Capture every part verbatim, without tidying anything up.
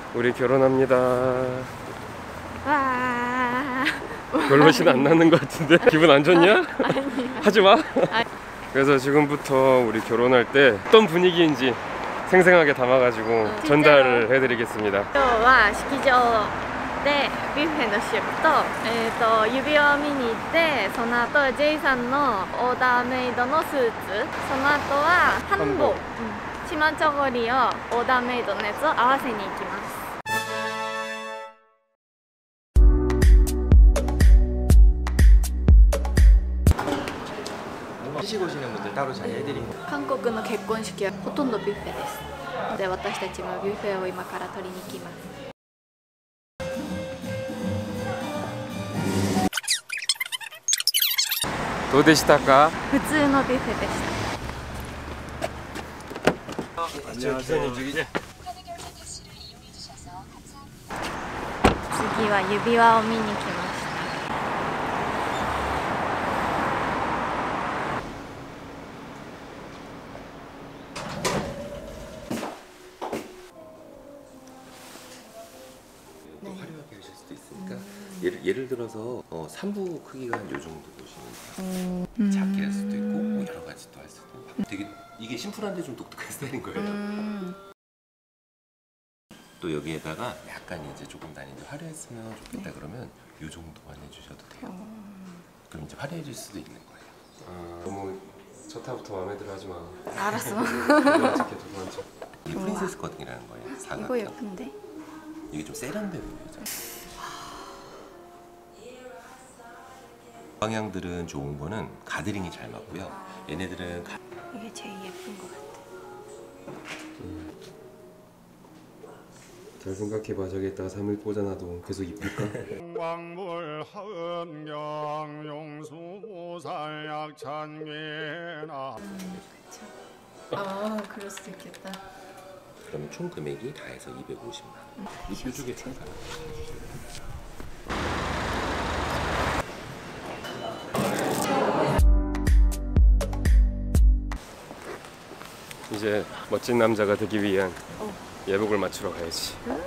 우리 결혼합니다. 와. 별로 신 안 나는 것 같은데 기분 안 좋냐? 하지 마. 그래서 지금부터 우리 결혼할 때 어떤 분위기인지 생생하게 담아가지고 어, 전달을 해드리겠습니다. 今日は式場でビュッフェの試食と、えー、と指輪を見に行って、その後 J さんのオーダーメイドのスーツ、その後はハンボ、うん、チマチョゴリをオーダーメイドのやつを合わせに行きます。 시식 오시는 분들 따로 자리해드립니다. 韓国の結婚式はほとんどビュッフェです。で、私たちもビュッフェを今から取りに行きます。 どうでしたか? 普通のビュッフェでした。 안녕하세요. 次は指輪を見に来ました。 화려하게 하실 수도 있으니까 음. 예를, 예를 들어서 어, 삼 부 크기가 한 요 정도 보시면 음. 작게 할 수도 있고 뭐 여러 가지 또 할 수도 있고 되게 이게 심플한데 좀 독특한 스타일인 거예요. 음. 또 여기에다가 약간 이제 조금 난 이제 화려했으면 좋겠다. 네. 그러면 요 정도만 해주셔도 돼요. 음. 그럼 이제 화려해질 수도 있는 거예요. 아, 너무 첫 타부터 마음에 들어 하지 마. 알았어. 두 번째 게 두 번째. 이게 프린세스 커팅이라는 거예요. 사각형. 이거 예쁜데? 이게 좀 세련돼 보이죠? 방향들은 좋은 거는 가드링이 잘 맞고요. 얘네들은 가... 이게 제일 예쁜 것 같아. 음. 잘 생각해봐. 저기에다가 삼 일 꽂아놔도 계속 이쁠까? 광물 하은경 용수살 약찬괴나. 아, 그럴 수도 있겠다. 그러면 총 금액이 다 해서 이백오십만 원. 이 뾰족에 참가. 이제 멋진 남자가 되기 위한 어. 예복을 맞추러 가야지. 응?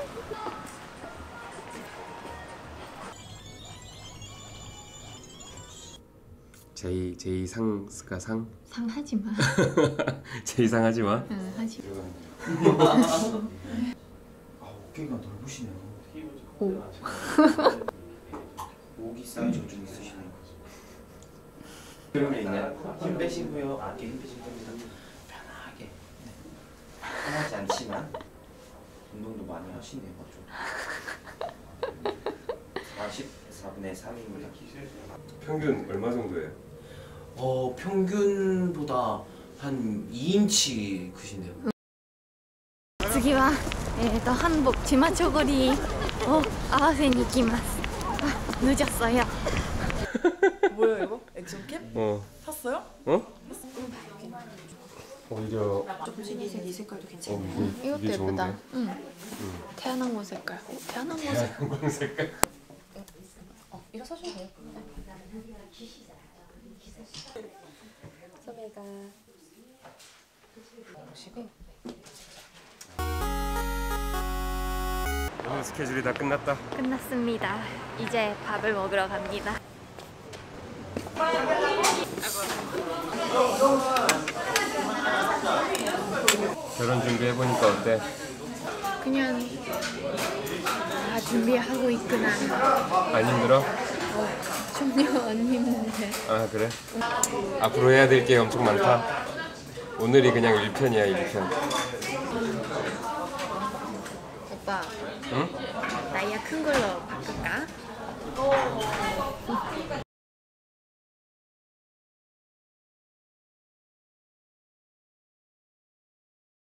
제이 제이 상 스카 상? 상 하지 마. 제이 상 하지 마. 응, 하지 마. 아, 어깨가 넓으시네요. 오. 목이 사이즈가 좀 있으시네요. 그러면 있나요? 힘 빼시고요. 어깨 힘 빼시면 됩니다. 편하게. 네. 편하지 않지만 운동도 많이 하시네요. 사십사분의 삼입니다. 평균 얼마 정도예요? 어, 평균보다 한 이 인치 크시네요. 次は、えーと、 한복 치마 초고리を合わせに行きます。아, 늦었어요. 뭐야 이거? 액션캠? 어. 샀어요? 어? 오히려 조금씩 이 색깔도 괜찮아. 어, 이게, 이것도 이게 예쁘다. 좋은데? 응. 응. 태어난 색깔. 어, 태어난 곳 색깔. 태양광 색깔. 어, 이거 사셔도 돼요. 소매가 보시고. 오늘 스케줄이 다 끝났다. 끝났습니다. 이제 밥을 먹으러 갑니다. 결혼 준비해보니까 어때? 그냥 다 준비하고 있구나. 안 힘들어? 어, 전혀 안 힘든데. 아 그래? 앞으로 해야 될 게 엄청 많다. 오늘이 그냥 일 편이야 일 편. 오빠, 응? 나이야 큰 걸로 바꿀까?